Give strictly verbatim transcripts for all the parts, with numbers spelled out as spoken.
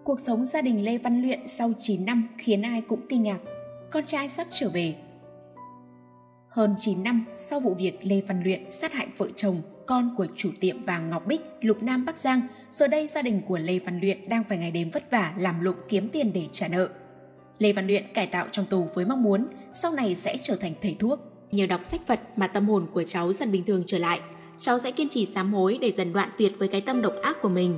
Cuộc sống gia đình Lê Văn Luyện sau chín năm khiến ai cũng kinh ngạc. Con trai sắp trở về. Hơn chín năm sau vụ việc Lê Văn Luyện sát hại vợ chồng, con của chủ tiệm vàng Ngọc Bích, Lục Nam Bắc Giang, giờ đây gia đình của Lê Văn Luyện đang phải ngày đêm vất vả làm lụng kiếm tiền để trả nợ. Lê Văn Luyện cải tạo trong tù với mong muốn sau này sẽ trở thành thầy thuốc. Nhờ đọc sách Phật mà tâm hồn của cháu dần bình thường trở lại. Cháu sẽ kiên trì sám hối để dần đoạn tuyệt với cái tâm độc ác của mình.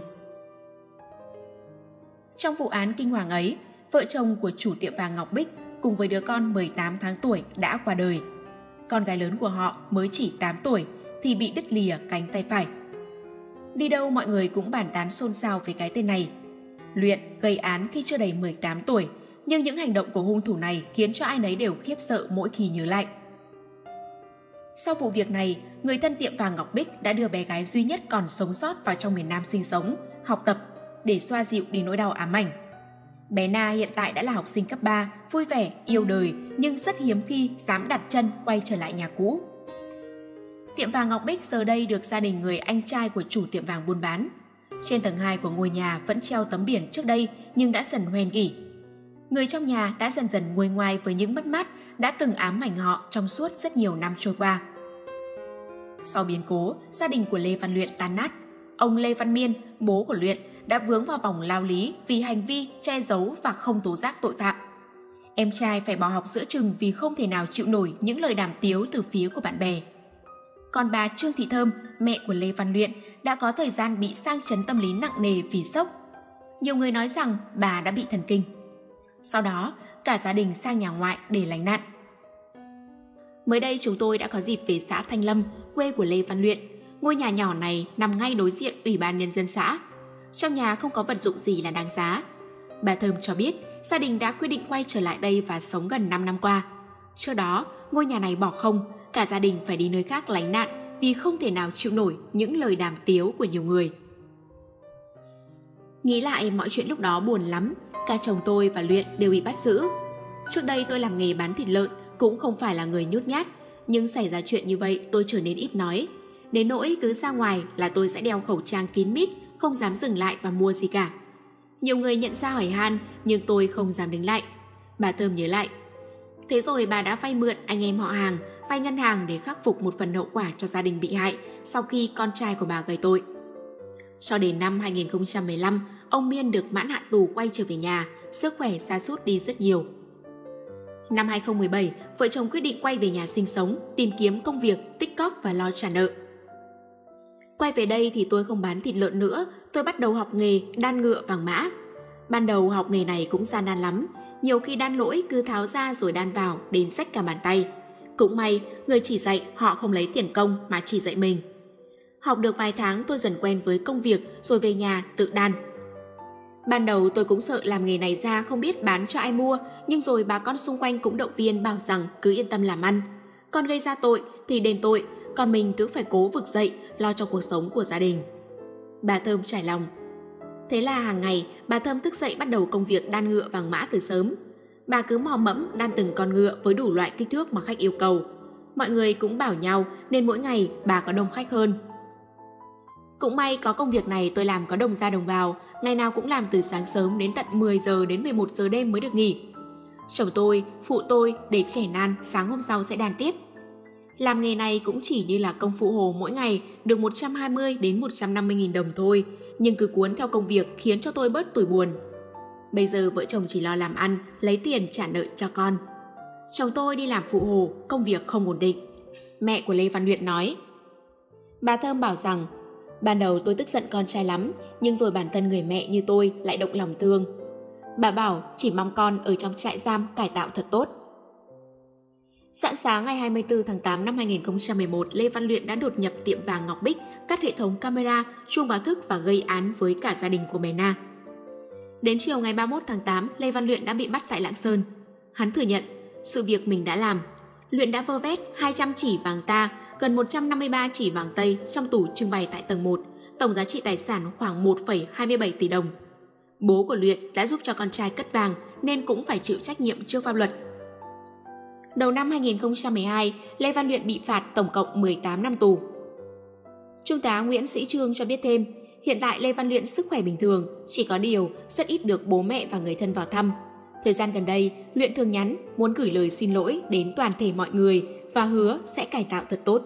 Trong vụ án kinh hoàng ấy, vợ chồng của chủ tiệm vàng Ngọc Bích cùng với đứa con mười tám tháng tuổi đã qua đời. Con gái lớn của họ mới chỉ tám tuổi thì bị đứt lìa cánh tay phải. Đi đâu mọi người cũng bàn tán xôn xao về cái tên này. Luyện gây án khi chưa đầy mười tám tuổi, nhưng những hành động của hung thủ này khiến cho ai nấy đều khiếp sợ mỗi khi nhớ lại. Sau vụ việc này, người thân tiệm vàng Ngọc Bích đã đưa bé gái duy nhất còn sống sót vào trong miền Nam sinh sống, học tập để xoa dịu đi nỗi đau ám ảnh. Bé Na hiện tại đã là học sinh cấp ba, vui vẻ, yêu đời nhưng rất hiếm khi dám đặt chân quay trở lại nhà cũ. Tiệm vàng Ngọc Bích giờ đây được gia đình người anh trai của chủ tiệm vàng buôn bán. Trên tầng hai của ngôi nhà vẫn treo tấm biển trước đây nhưng đã dần hoen gỉ. Người trong nhà đã dần dần nguôi ngoai với những mất mát đã từng ám ảnh họ trong suốt rất nhiều năm trôi qua. Sau biến cố, gia đình của Lê Văn Luyện tan nát. Ông Lê Văn Miên, bố của Luyện, đã vướng vào vòng lao lý vì hành vi che giấu và không tố giác tội phạm. Em trai phải bỏ học giữa chừng vì không thể nào chịu nổi những lời đàm tiếu từ phía của bạn bè. Còn bà Trương Thị Thơm, mẹ của Lê Văn Luyện, đã có thời gian bị sang chấn tâm lý nặng nề vì sốc. Nhiều người nói rằng bà đã bị thần kinh. Sau đó, cả gia đình sang nhà ngoại để lánh nạn. Mới đây chúng tôi đã có dịp về xã Thanh Lâm, quê của Lê Văn Luyện. Ngôi nhà nhỏ này nằm ngay đối diện Ủy ban Nhân dân xã. Trong nhà không có vật dụng gì là đáng giá. Bà Thơm cho biết gia đình đã quyết định quay trở lại đây và sống gần năm năm qua. Trước đó, ngôi nhà này bỏ không, cả gia đình phải đi nơi khác lánh nạn vì không thể nào chịu nổi những lời đàm tiếu của nhiều người. Nghĩ lại mọi chuyện lúc đó buồn lắm, cả chồng tôi và Luyện đều bị bắt giữ. Trước đây tôi làm nghề bán thịt lợn, cũng không phải là người nhút nhát, nhưng xảy ra chuyện như vậy tôi trở nên ít nói. Đến nỗi cứ ra ngoài là tôi sẽ đeo khẩu trang kín mít, không dám dừng lại và mua gì cả. Nhiều người nhận ra hỏi han, nhưng tôi không dám đứng lại. Bà Thơm nhớ lại. Thế rồi bà đã vay mượn anh em họ hàng, vay ngân hàng để khắc phục một phần hậu quả cho gia đình bị hại sau khi con trai của bà gây tội. Cho đến năm hai nghìn không trăm mười lăm, ông Miên được mãn hạn tù quay trở về nhà, sức khỏe sa sút đi rất nhiều. Năm hai nghìn không trăm mười bảy, vợ chồng quyết định quay về nhà sinh sống, tìm kiếm công việc, tích cóp và lo trả nợ. Quay về đây thì tôi không bán thịt lợn nữa, tôi bắt đầu học nghề đan ngựa vàng mã. Ban đầu học nghề này cũng gian nan lắm, nhiều khi đan lỗi cứ tháo ra rồi đan vào đến rách cả bàn tay. Cũng may, người chỉ dạy họ không lấy tiền công mà chỉ dạy mình. Học được vài tháng tôi dần quen với công việc rồi về nhà tự đan. Ban đầu tôi cũng sợ làm nghề này ra không biết bán cho ai mua, nhưng rồi bà con xung quanh cũng động viên bảo rằng cứ yên tâm làm ăn. Con gây ra tội thì đền tội, còn mình cứ phải cố vực dậy lo cho cuộc sống của gia đình. Bà Thơm trải lòng. Thế là hàng ngày bà Thơm thức dậy bắt đầu công việc đan ngựa vàng mã từ sớm. Bà cứ mò mẫm đan từng con ngựa với đủ loại kích thước mà khách yêu cầu. Mọi người cũng bảo nhau nên mỗi ngày bà có đông khách hơn. Cũng may có công việc này tôi làm có đồng ra đồng vào, ngày nào cũng làm từ sáng sớm đến tận mười giờ đến mười một giờ đêm mới được nghỉ. Chồng tôi, phụ tôi để trẻ nan sáng hôm sau sẽ đan tiếp. Làm nghề này cũng chỉ như là công phụ hồ mỗi ngày được một trăm hai mươi đến một trăm năm mươi nghìn đồng thôi, nhưng cứ cuốn theo công việc khiến cho tôi bớt tủi buồn. Bây giờ vợ chồng chỉ lo làm ăn, lấy tiền trả nợ cho con. Chồng tôi đi làm phụ hồ, công việc không ổn định. Mẹ của Lê Văn Luyện nói. Bà Thơm bảo rằng, ban đầu tôi tức giận con trai lắm, nhưng rồi bản thân người mẹ như tôi lại động lòng thương. Bà bảo chỉ mong con ở trong trại giam cải tạo thật tốt. Sáng sáng ngày hai mươi tư tháng tám năm hai nghìn không trăm mười một, Lê Văn Luyện đã đột nhập tiệm vàng Ngọc Bích, cắt hệ thống camera, chuông báo thức và gây án với cả gia đình của bé Na. Đến chiều ngày ba mươi mốt tháng tám, Lê Văn Luyện đã bị bắt tại Lạng Sơn. Hắn thừa nhận sự việc mình đã làm. Luyện đã vơ vét hai trăm chỉ vàng ta, gần một trăm năm mươi ba chỉ vàng Tây trong tủ trưng bày tại tầng một, tổng giá trị tài sản khoảng một phẩy hai mươi bảy tỷ đồng. Bố của Luyện đã giúp cho con trai cất vàng nên cũng phải chịu trách nhiệm trước pháp luật. Đầu năm hai nghìn không trăm mười hai, Lê Văn Luyện bị phạt tổng cộng mười tám năm tù. Trung tá Nguyễn Sĩ Trương cho biết thêm, Hiện tại Lê Văn Luyện sức khỏe bình thường, chỉ có điều rất ít được bố mẹ và người thân vào thăm. Thời gian gần đây, Luyện thường nhắn muốn gửi lời xin lỗi đến toàn thể mọi người và hứa sẽ cải tạo thật tốt.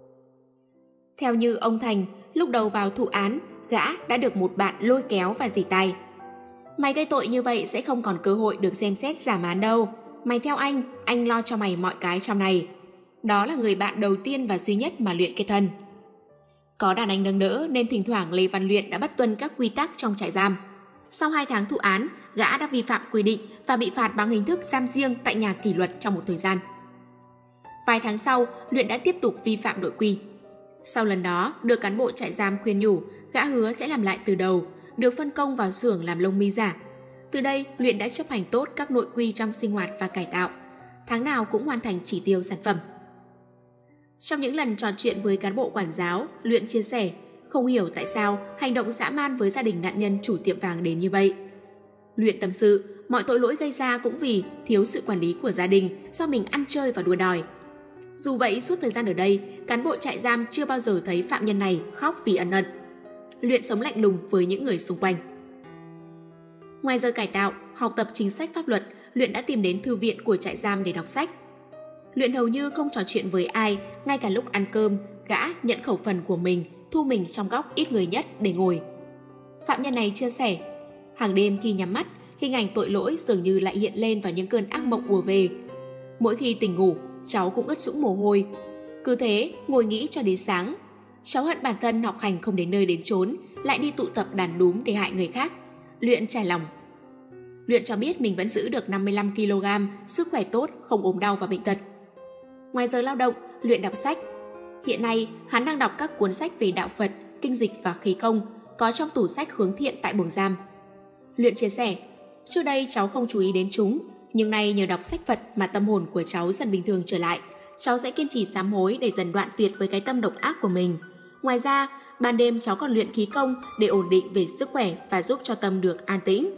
Theo như ông Thành, lúc đầu vào thụ án, gã đã được một bạn lôi kéo và rỉ tai. Mày gây tội như vậy sẽ không còn cơ hội được xem xét giảm án đâu. Mày theo anh, anh lo cho mày mọi cái trong này. Đó là người bạn đầu tiên và duy nhất mà Luyện kết thân. Có đàn anh nâng đỡ nên thỉnh thoảng Lê Văn Luyện đã bắt tuân các quy tắc trong trại giam. Sau hai tháng thụ án, gã đã vi phạm quy định và bị phạt bằng hình thức giam riêng tại nhà kỷ luật trong một thời gian. Vài tháng sau, Luyện đã tiếp tục vi phạm nội quy. Sau lần đó, được cán bộ trại giam khuyên nhủ, gã hứa sẽ làm lại từ đầu, được phân công vào xưởng làm lông mi giả. Từ đây, Luyện đã chấp hành tốt các nội quy trong sinh hoạt và cải tạo. Tháng nào cũng hoàn thành chỉ tiêu sản phẩm. Trong những lần trò chuyện với cán bộ quản giáo, Luyện chia sẻ, không hiểu tại sao hành động dã man với gia đình nạn nhân chủ tiệm vàng đến như vậy. Luyện tâm sự, mọi tội lỗi gây ra cũng vì thiếu sự quản lý của gia đình do mình ăn chơi và đua đòi. Dù vậy, suốt thời gian ở đây, cán bộ trại giam chưa bao giờ thấy phạm nhân này khóc vì ân hận. Luyện sống lạnh lùng với những người xung quanh. Ngoài giờ cải tạo, học tập chính sách pháp luật, Luyện đã tìm đến thư viện của trại giam để đọc sách. Luyện hầu như không trò chuyện với ai, ngay cả lúc ăn cơm, gã nhận khẩu phần của mình, thu mình trong góc ít người nhất để ngồi. Phạm nhân này chia sẻ, hàng đêm khi nhắm mắt, hình ảnh tội lỗi dường như lại hiện lên vào những cơn ác mộng ùa về. Mỗi khi tỉnh ngủ, cháu cũng ướt sũng mồ hôi. Cứ thế, ngồi nghĩ cho đến sáng. Cháu hận bản thân học hành không đến nơi đến chốn, lại đi tụ tập đàn đúm để hại người khác. Luyện trải lòng. Luyện cho biết mình vẫn giữ được năm mươi lăm ki lô gam, sức khỏe tốt, không ốm đau và bệnh tật. Ngoài giờ lao động, Luyện đọc sách. Hiện nay, hắn đang đọc các cuốn sách về đạo Phật, kinh dịch và khí công, có trong tủ sách hướng thiện tại buồng giam. Luyện chia sẻ, trước đây cháu không chú ý đến chúng, nhưng nay nhờ đọc sách Phật mà tâm hồn của cháu dần bình thường trở lại. Cháu sẽ kiên trì sám hối để dần đoạn tuyệt với cái tâm độc ác của mình. Ngoài ra, ban đêm cháu còn luyện khí công để ổn định về sức khỏe và giúp cho tâm được an tĩnh.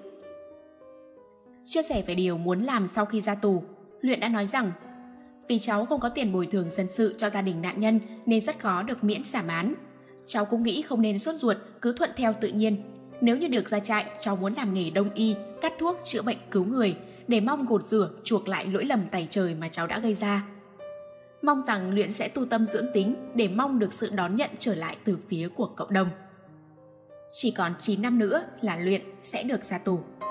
Chia sẻ về điều muốn làm sau khi ra tù, Luyện đã nói rằng, vì cháu không có tiền bồi thường dân sự cho gia đình nạn nhân nên rất khó được miễn giảm án. Cháu cũng nghĩ không nên sốt ruột, cứ thuận theo tự nhiên. Nếu như được ra trại, cháu muốn làm nghề đông y, cắt thuốc, chữa bệnh, cứu người, để mong gột rửa, chuộc lại lỗi lầm tày trời mà cháu đã gây ra. Mong rằng Luyện sẽ tu tâm dưỡng tính để mong được sự đón nhận trở lại từ phía của cộng đồng. Chỉ còn chín năm nữa là Luyện sẽ được ra tù.